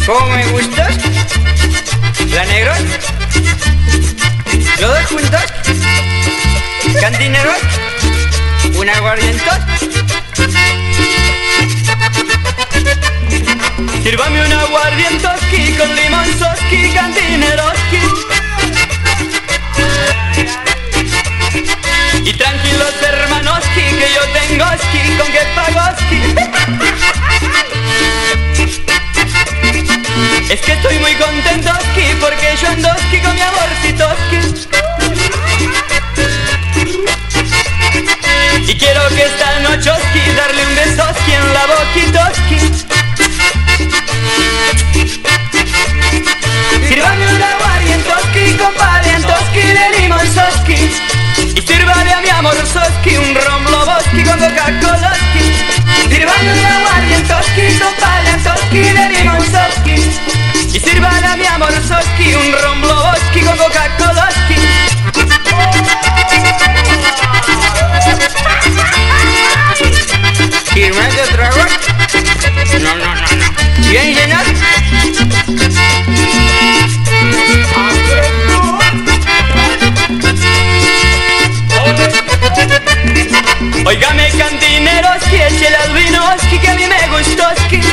¿Cómo me gustas? ¿La negro? ¿Los dos juntos? ¿Cantineros? ¿Un aguardientos? Sírvame un aguardientoski con limonzoski, cantineroski. Y tranquilos hermanoski, que yo tengo ski, con que pagoski. Es que estoy muy contentoski, porque yo andoski con mi amorcitoski. Y quiero que esta nochoski darle un besoski en la boquitoski. Sírvame un aguardientoski con palientoski de limonzoski. Y sírvale a mi amor soski un ron Loboski con Coca-Colaski. Sírvame un aguardientoski con palientoski de limonzoski. Y sírvale a mi amor soski un ron Loboski con Coca-Colaski. ¿Y más de trago? No. ¿Bien llenas? Óigame cantineroski, échele al vinoski, que a mí me gustoski.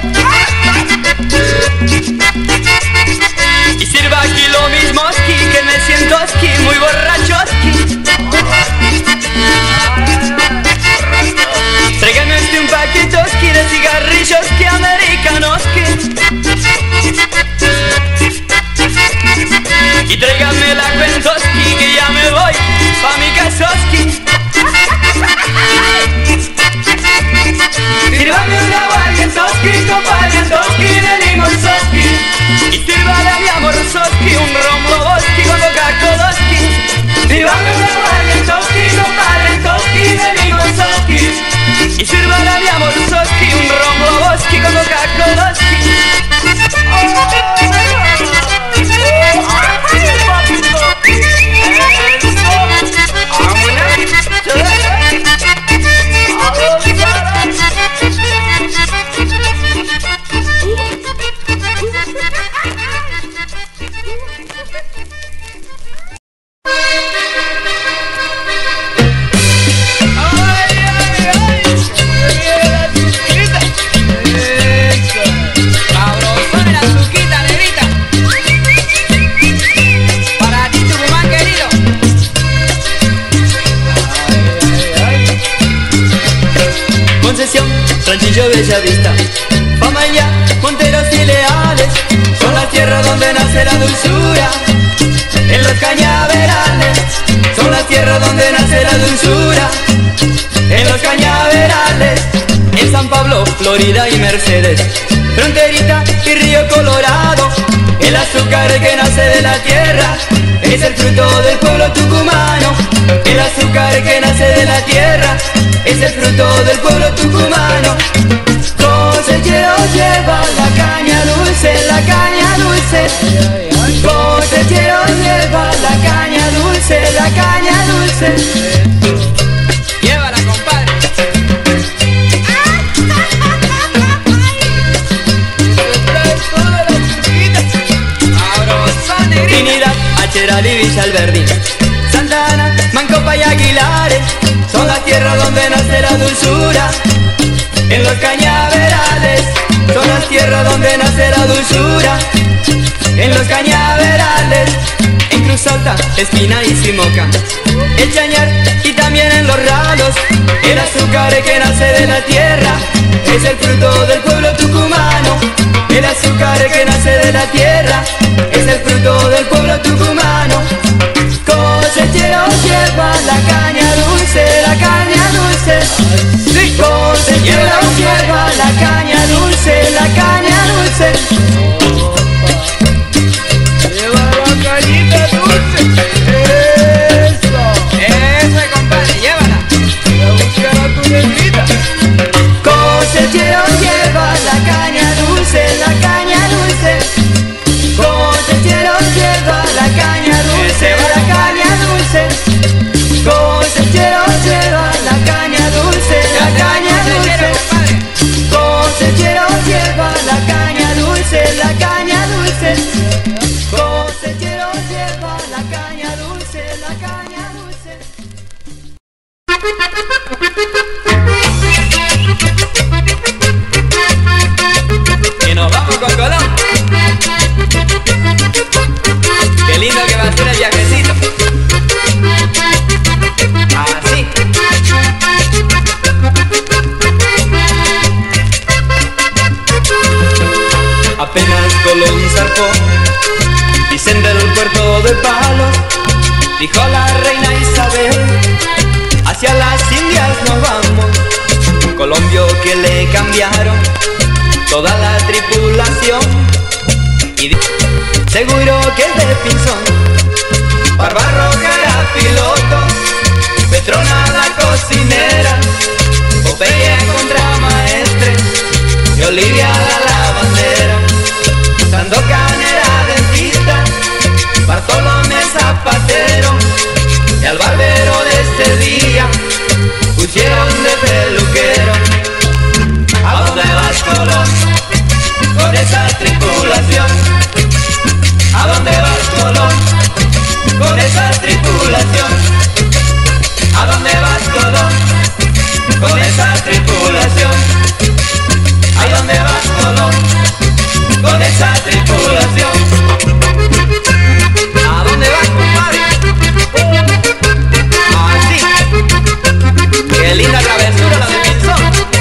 Y sirva aquí lo mismoski, que me sientoski, muy borrachoski. Tráigame usted un paquetoski de cigarrilloski americanoski. Y tráigame la cuentoski, que ya me voy pa' mi casoski. Sírvame un aguardientoski con palientoski de limonzoski. Y sírvale a mi amor soski un ron Loboski con Coca-Colaski. Sírvame un aguardientoski con palientoski de limonzoski. Y sírvale a mi amor soski un ron Loboski con Coca-Colaski. Ranchillo Bellavista, Famaillá, Monteros y Leales, son las tierras donde nace la dulzura. En los cañaverales, son las tierras donde nace la dulzura. En los cañaverales, en San Pablo, Florida y Mercedes, Fronterita y Río Colorado, el azúcar que nace de la tierra es el fruto del pueblo tucumano. El azúcar que nace de la tierra es el fruto del pueblo tucumano. Cosechero lleva la caña dulce, la caña dulce. Cosechero lleva la caña dulce, la caña dulce. Llévala, compadre. Trinidad, Acheral y Villa Alberdi, Santa Ana, Mancopa y Aguilares, son las tierras donde nace la dulzura. En los cañaverales, son las tierras donde nace la dulzura. En los cañaverales, en Cruz Alta, Esquina y Simoca, el Chañar y también en los Ralos, el azúcar que nace de la tierra es el fruto del pueblo tucumano. El azúcar que nace de la tierra es el fruto del pueblo tucumano. Cosechero lleva la caña dulce, la caña dulce. Cosechero lleva la caña dulce, la caña dulce. Lleva la cañita dulce. Eso, compadre, llévala. Voy a buscar a tu negrita. Cosechero lleva la caña dulce, la caña dulce. Cosechero lleva la caña dulce, la caña dulce. Cosechero lleva la caña dulce. dijo la reina Isabel, hacia las Indias nos vamos. Colón vio que le cambiaron toda la tripulación y dijo, seguro que es de Pinzón. Barbarroja era piloto, Petrona la cocinera, Popeye contramaestre y Olivia la lavandera. Sandokan era dentista, Bartolomé zapatero, y al barbero de ese día pusieron de peluquero. ¿A dónde vas, Colón, con esa tripulación? ¿A dónde vas, Colón, con esa tripulación? ¿A dónde vas, Colón, con esa tripulación? ¿A dónde vas, Colón, con esa tripulación? ¿A dónde vas, compadre? Así. Qué linda travesura la de Pinzón.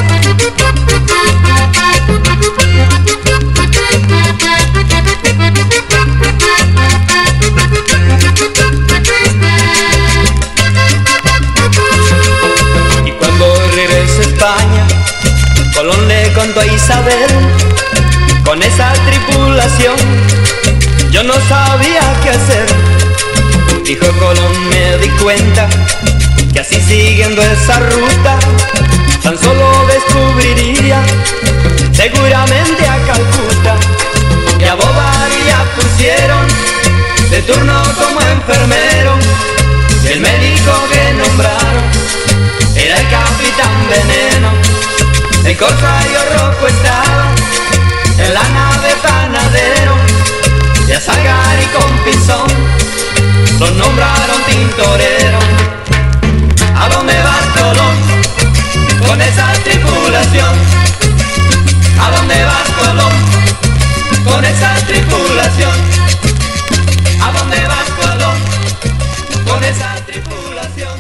Y cuando regresó a España, Colón le contó a Isabel, con esa tripulación yo no sabía qué hacer. Dijo Colón, me di cuenta que así siguiendo esa ruta tan solo descubriría seguramente a Calcuta. Y a Bobadilla pusieron de turno como enfermero, y el médico que nombraron era el Capitán Veneno. El corsario rojo estaba en la nave Panadero, y a Salgari con Pinzón los nombraron tintorero. ¿A dónde vas, Colón, con esa tripulación? ¿A dónde vas, Colón, con esa tripulación? ¿A dónde vas, Colón, con esa tripulación?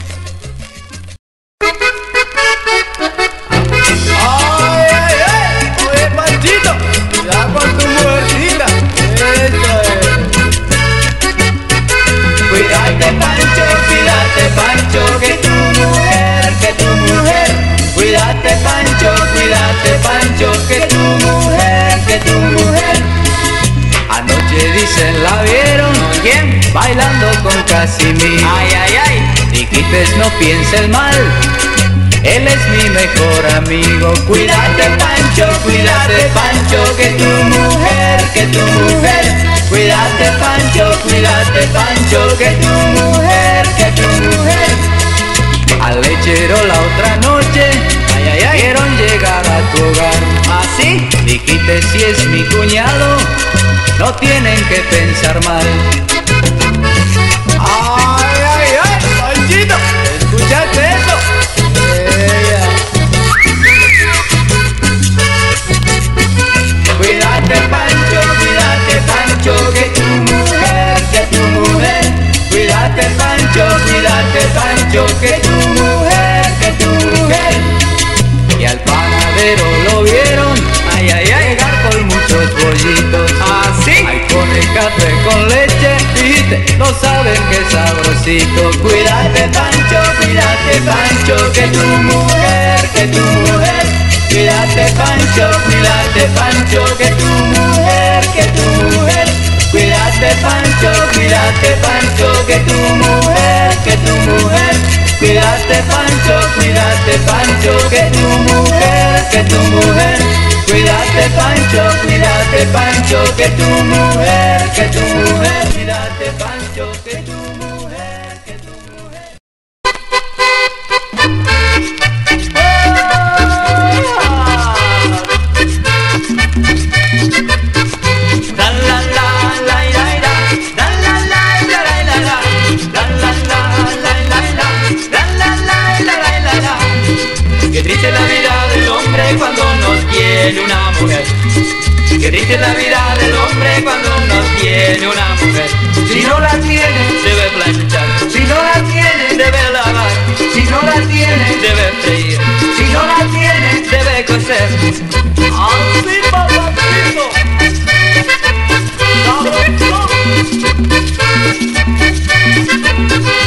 ¡Ay, ay, ay! ¡Oye, Panchito! ¡Ya con tu mujercita! ¡Eso es! Cuídate, Pancho, que tu mujer, que tu mujer. Cuídate, Pancho, que tu mujer, que tu mujer. Anoche dicen la vieron, ¿quién? Bailando con Casimiro. Ay, ay, ay. Dijiste no pienses mal, él es mi mejor amigo. Cuídate, Pancho, que tu mujer, que tu mujer. Cuídate, Pancho, que tu mujer, que tu mujer. Al lechero la otra noche, ay, ay, ay, vieron llegar a tu hogar. ¿Así? Dijiste si es mi cuñado, no tienen que pensar mal. Ay, ay, ay, Panchito, ¿escuchaste eso? Cuídate, Pancho, que tu mujer, que tu mujer. Cuídate, Pancho, que tu mujer, que tu mujer. Y al panadero lo vieron, ay, ay, ay, llegar con muchos bollitos. ¿Así? Ahí pone café con leche, dijiste, no saben qué sabrosito. Cuídate, Pancho, que tu mujer, que tu mujer. Cuídate, Pancho, que tu mujer, que tu mujer. Cuídate, Pancho, que tu mujer, que tu mujer. Cuídate, Pancho, que tu mujer, que tu mujer. Cuídate, Pancho, que tu mujer, que tu mujer. Cuídate, Pancho, que tu mujer, que tu mujer. Qué triste la vida del hombre cuando no tiene una mujer. Qué triste la vida del hombre cuando no tiene una mujer. Si no la tiene, debe planchar. Si no la tiene, debe lavar. Si no la tiene, debe freír. Si no la tiene, debe coser. ¡Así, papacito! ¡Sabroso!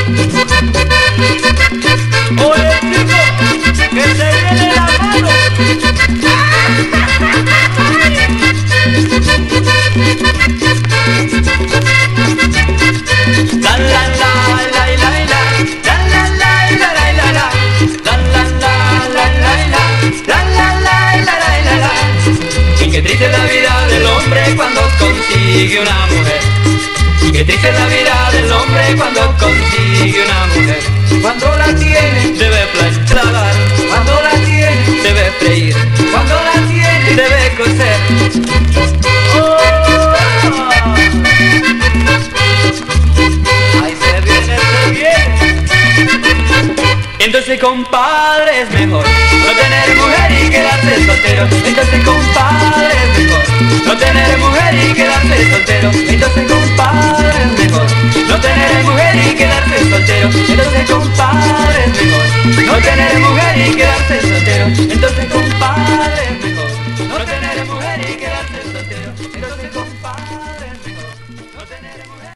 Entonces compadre es mejor no tener mujer y quedarse soltero. Entonces compadre es mejor no tener mujer y quedarse soltero. Entonces compadre es mejor no tener mujer y quedarse soltero. Entonces compadre es mejor no tener mujer y quedarse soltero. Entonces compadre es mejor no tener mujer y quedarse soltero. Entonces compadre es mejor no tener mujer.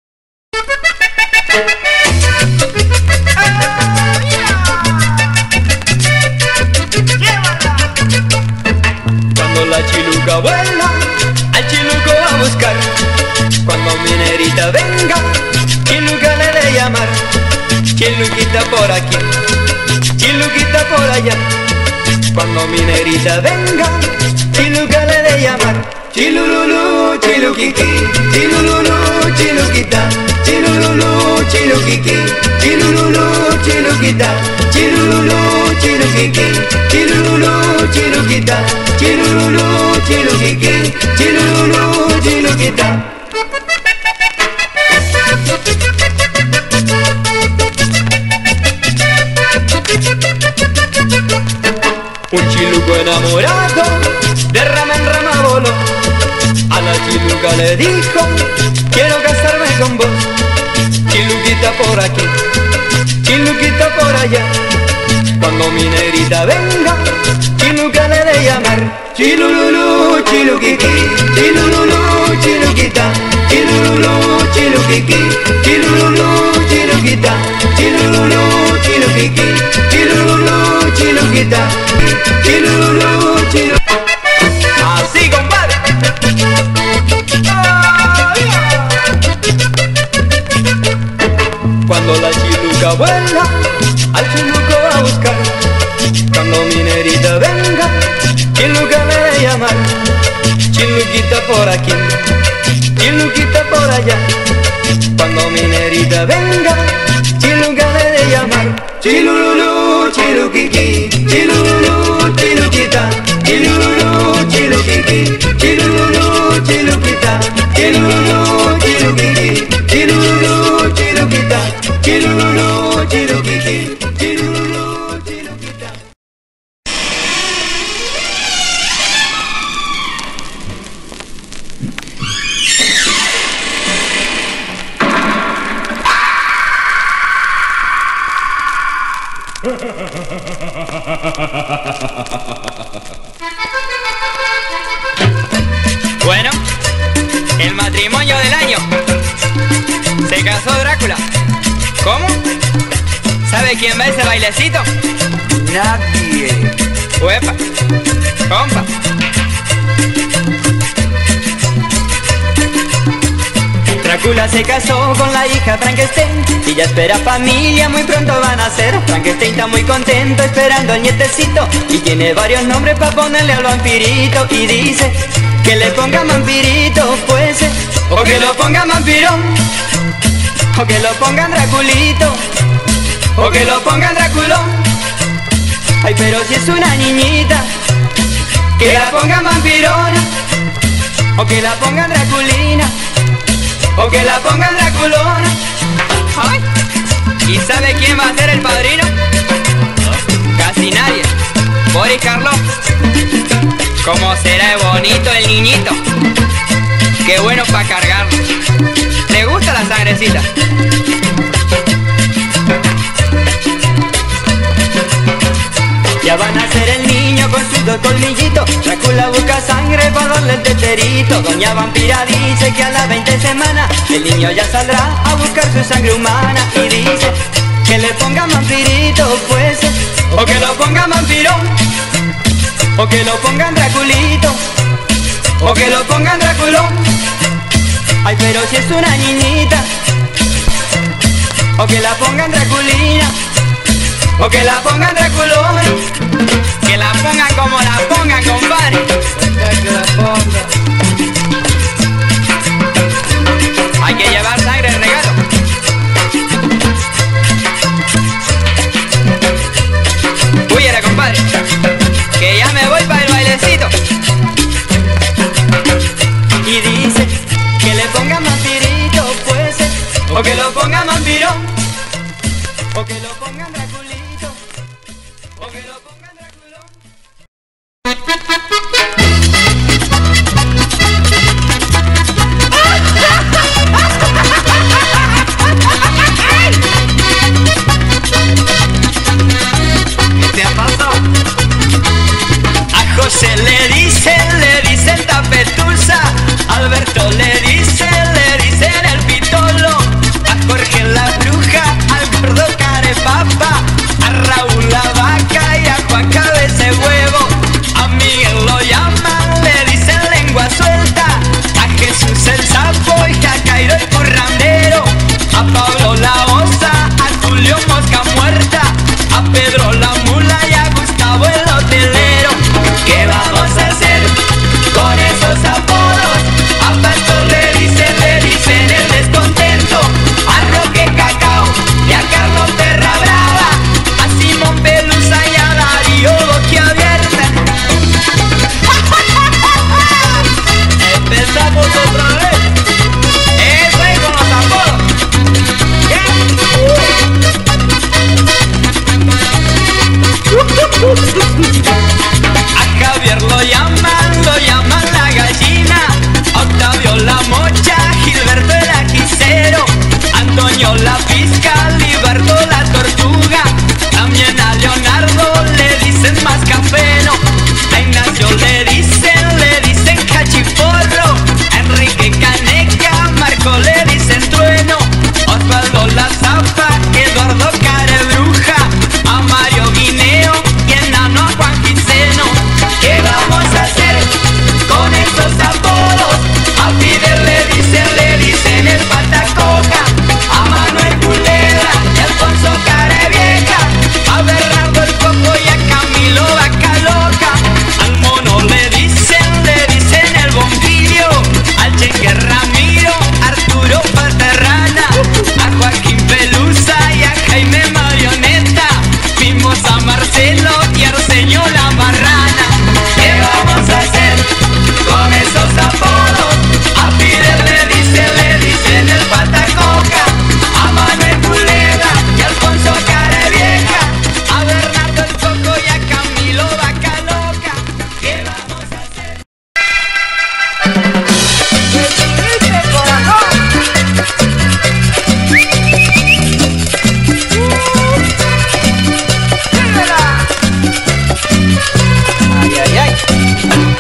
Cuando la chiluca vuela, al chiluco a buscar. Cuando mi negrita venga, chiluca le de llamar. Chiluquita por aquí, chiluquita por allá. Cuando mi negrita venga, chiluca le de llamar. Chilululu, chiluquiqui, chilululu, chiluquita. Chilululu, chiluquiqui, chilululu, chiluquita. Chilululu, chiluquiqui, chilululu, chiluquita. Chilululu, chiluquiqui, chilululu, chiluquita. Un chiluco enamorado de rama en rama voló. A la chiluca le dijo: quiero casarme con vos. Chiluquita por aquí, chiluquita por allá. Cuando mi negrita venga, chiluca le de llamar. Chilululu, chiluquiqui, chilululu, chiluquita. Chilululu, chiluquiqui, chilululu, chiluquita. Chilululu, chiluquiqui, chilululu, chiluquita. Chilululu, chiluquita. Así, compadre. Cuando la chiluca vuela, al chiluco va a buscar. Cuando mi negrita venga, chiluca le de llamar. Chiluquita por aquí, chiluquita por allá. Cuando mi negrita venga, chiluca le de llamar. Chilululu, chiluquiqui, chilululu, chiluquita. Chilululu, chiluquiqui, chilululu, chiluquita. Chilululu, chiluquiqui, chilululu, chiluquita. Chilululu, chiluquiqui, chilululu, chiluquita. Bueno, el matrimonio del año. Se casó Drácula. ¿Cómo? ¿Sabe quién va a ese bailecito? Nadie. Uepa, compa. Drácula se casó con la hija Frankenstein y ya espera familia, muy pronto van a ser. Frankenstein está muy contento esperando al nietecito y tiene varios nombres para ponerle al vampirito. Y dice que le pongan vampirito, pues, o que lo pongan vampirón, o que lo pongan Draculito, o que lo pongan Draculón. Ay, pero si es una niñita, que la pongan vampirona, o que la pongan Draculina, o que la pongan Draculona. Ay. ¿Y sabe quién va a ser el padrino? Casi nadie. Boris Karloff. ¿Cómo será de bonito el niñito? Qué bueno para cargarlo. ¿Le gusta la sangrecita? Ya van a ser el niño con sus dos colmillitos. Drácula busca sangre para darle el teterito. Doña Vampira dice que a las 20 semanas el niño ya saldrá a buscar su sangre humana. Y dice que le pongan vampirito, pues, o que lo pongan vampirón, o que lo pongan Draculito, o que lo pongan Draculón. Ay, pero si es una niñita, o que la pongan Draculina, o que la pongan Draculón. Que la pongan como la pongan, compadre. Que la pongan. Hay que llevar sangre en regalo. Huyera, compadre, que ya me voy para el bailecito. Y dice que le pongan vampirito, pues, o que lo pongan vampirón, o que lo pongan Draculito.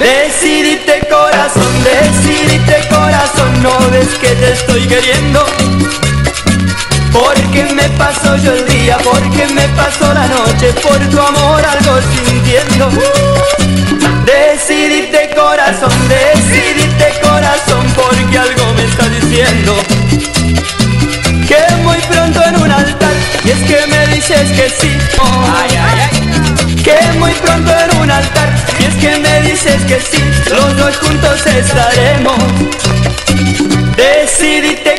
Decidite corazón, no ves que te estoy queriendo. Porque me paso yo el día, porque me paso la noche, por tu amor algo sintiendo. Decidite corazón, porque algo me está diciendo. Que muy pronto en un altar, y es que me dices que sí. Ay, ay, ay. Que muy pronto en un altar, y es que me dices que sí, los dos juntos estaremos. Decidite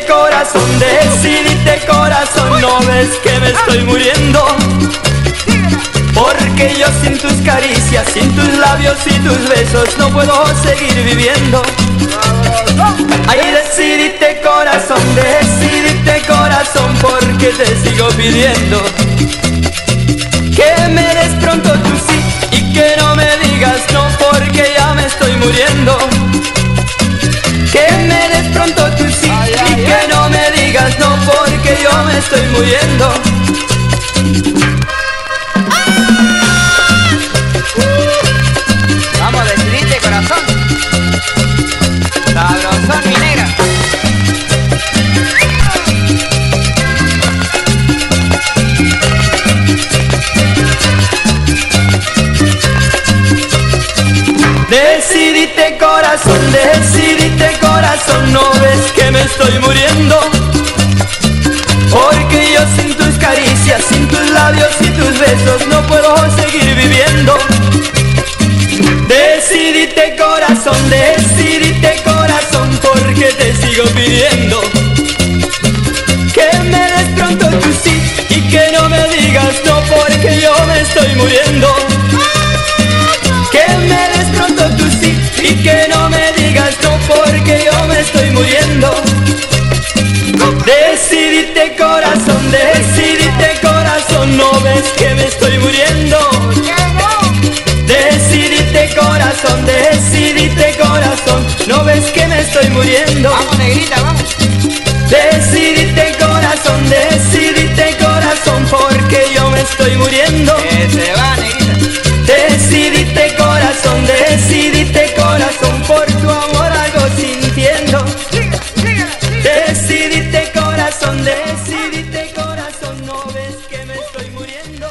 corazón, no ves que me estoy muriendo. Porque yo sin tus caricias, sin tus labios y tus besos no puedo seguir viviendo. Ay, decidite corazón, porque te sigo pidiendo. Que me des pronto tu sí y que no me digas no, porque ya me estoy muriendo. Que me des pronto tu sí y que no me digas no, porque yo me estoy muriendo. Vamos, decidite corazón. Sabrosón, mi negra. Decidite corazón, no ves que me estoy muriendo. Porque yo sin tus caricias, sin tus labios y tus besos no puedo seguir viviendo. Decidite corazón, porque te sigo pidiendo. Que me des pronto tu sí y que no me digas no, porque yo me estoy muriendo. Que me des pronto tu sí y que no me digas no, porque yo me estoy muriendo. Decidite corazón, no ves que me estoy muriendo. Decidite corazón, no ves que me estoy muriendo. Vamos, negrita, vamos. Decidite corazón, porque yo me estoy muriendo. Que se va, negrita. Decidite corazón, por tu amor algo sintiendo. Decidite corazón, no ves que me estoy muriendo.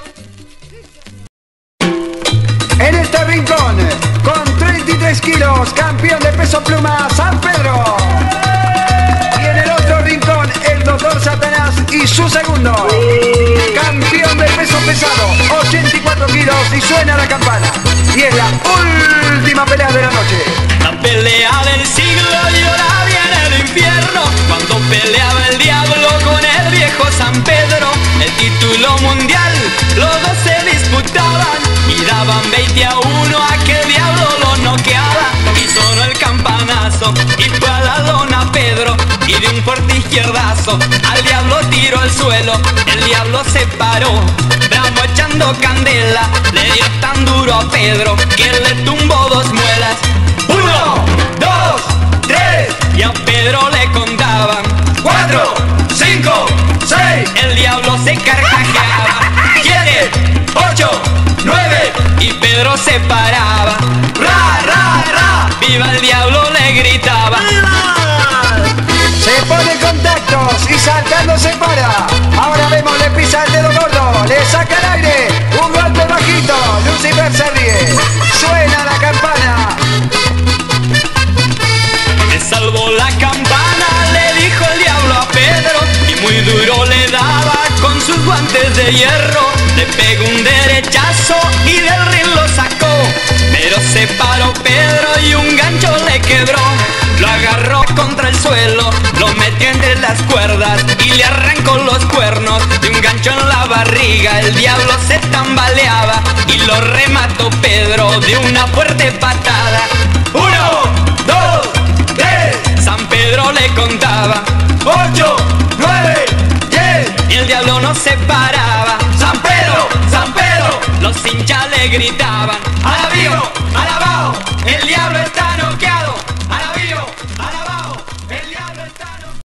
En este rincón, con 33 kilos, campeón de peso pluma, San Pedro. Y en el otro rincón, el doctor Satanás y su segundo, campeón de peso pesado, 84 kilos y suena la campana. Y es la última pelea de la noche. La pelea del siglo yo la vi en el infierno, cuando peleaba el diablo con el viejo San Pedro. El título mundial los dos se disputaban y daban 20-1 a que el diablo lo noqueaba. Y sonó el campanazo y fue a la lona Pedro, y de un fuerte izquierdazo al diablo tiró al suelo. El diablo se paró, bravo echando candela, le dio tan duro a Pedro que le tumbó 2 muelas. 1, 2, 3, y a Pedro le contaban 4, 5, 6. El diablo se carcajeaba, 7, 8, 9, y Pedro se paraba. ¡Ra, ra, ra! ¡Viva el diablo! Le gritaba. Se pone contactos y saltando se para. Ahora vemos, le pisa el dedo gordo, le saca el aire, un golpe bajito, Lucifer se ríe. Suena la campana. Me salvó la campana, le dijo el diablo a Pedro, y muy duro le daba con sus guantes de hierro. Le pegó un derechazo y del ring lo sacó, pero se paró Pedro y un gancho le quebró. Lo agarró contra el suelo, lo metió entre las cuerdas y le arrancó los cuernos. De un gancho en la barriga el diablo se tambaleaba y lo remató Pedro de una fuerte patada. 1, 2, 3, San Pedro le contaba. 8, 9, 10, y el diablo no se paraba. San Pedro, los hinchas le gritaban. Alabío, alabao, el diablo está noqueado. Alabío, alabao, el diablo está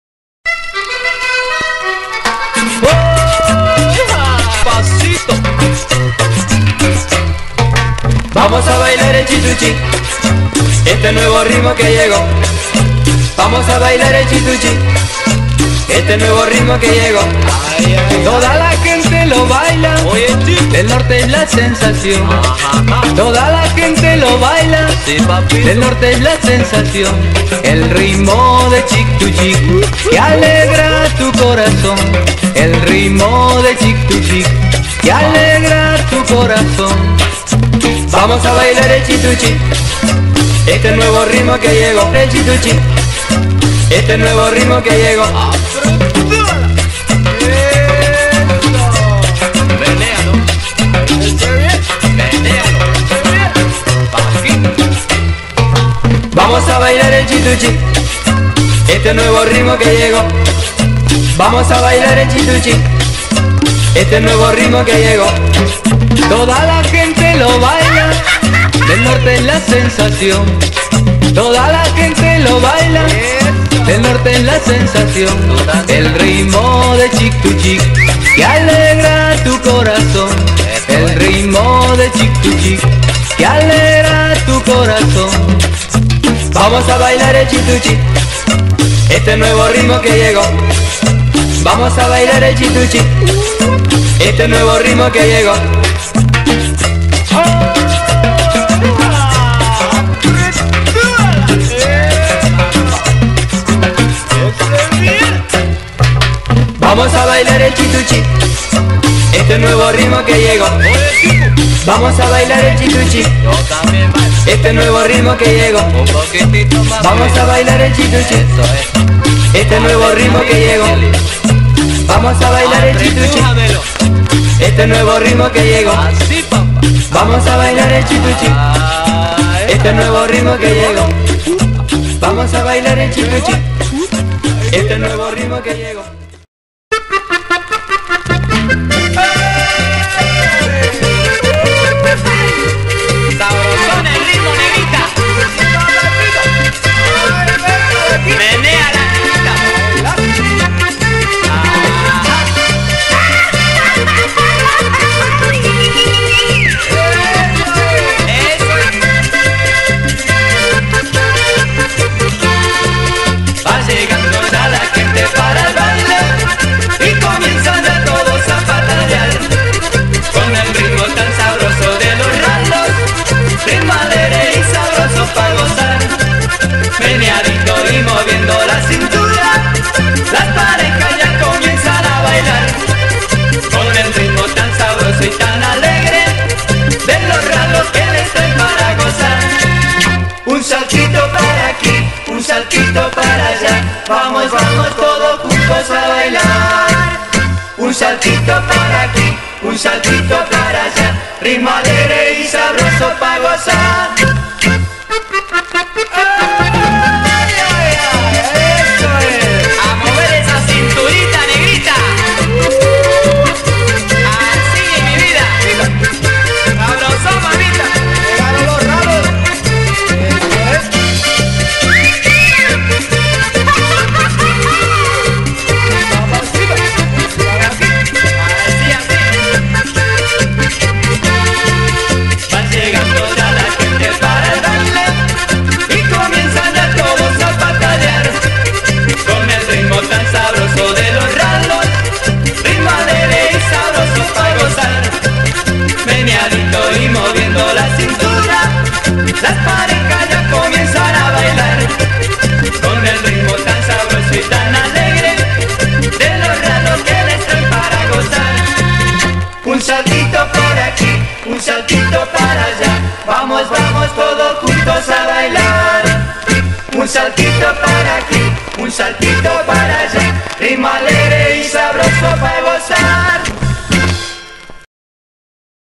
noqueado. Pasito. Vamos a bailar el chi-chu-chi. este nuevo ritmo que llegó. Vamos a bailar el chituchi, este nuevo ritmo que llegó. Toda la gente lo baila, del norte es la sensación. Toda la gente lo baila, del norte es la sensación. El ritmo de chic to chic que alegra tu corazón. El ritmo de chic to chic que alegra tu corazón. Vamos a bailar el chituchi, este nuevo ritmo que llegó. El chituchi, este nuevo ritmo que llegó. Vamos a bailar el chituchi, este nuevo ritmo que llegó. Vamos a bailar el chituchi, este nuevo ritmo que llegó. Toda la gente lo baila, del norte es la sensación. Toda la gente lo baila, del norte es la sensación. El ritmo de chic to chic que alegra tu corazón. El ritmo de chic to chic que alegra tu corazón. Vamos a bailar el chituchi, este nuevo ritmo que llegó. Vamos a bailar el chituchi, este nuevo ritmo que llegó. Vamos a bailar el chituchi, este nuevo ritmo que llegó. Vamos a bailar el chituchi, este nuevo ritmo que llegó. Vamos a bailar el chituchi, este nuevo ritmo que llegó. Vamos a bailar el chituchi, este nuevo ritmo que llegó. Vamos a bailar el chituchi, este nuevo ritmo que llegó. Vamos a bailar el chituchi, este nuevo ritmo que llegó. Sabrosón el ritmo, negrita. Menea la negrita. Va llegando ya la gente para el baile y comienzan a todos a patalear con el ritmo tan sabroso de los ralos, ritmo alegre y sabroso para gozar. Meneadito y moviendo la cintura, las parejas ya comienzan a bailar con el ritmo tan sabroso y tan alegre de los ralos que les traen para gozar. Un saltito para aquí, un saltito para allá, vamos, vamos todos juntos a bailar. Un saltito para aquí, un saltito para allá, ritmo alegre y sabroso para gozar. ¡Eso es! A mover esa cinturita, negrita. Así es mi vida. Sabrosón, mamita. Llegaron los raros. Así, así. Van llegando ya la gente para el baile y comienzan ya todos a patalear con el ritmo tan sabroso de los ralos, ritmo alegre y sabroso para gozar. Meneadito y moviendo la cintura, las parejas ya comienzan a bailar con el ritmo tan sabroso y tan alegre de los ralos que les traen para gozar. Un saltito por aquí, un saltito para allá, vamos, vamos todos juntos a bailar. Un saltito para aquí, un saltito para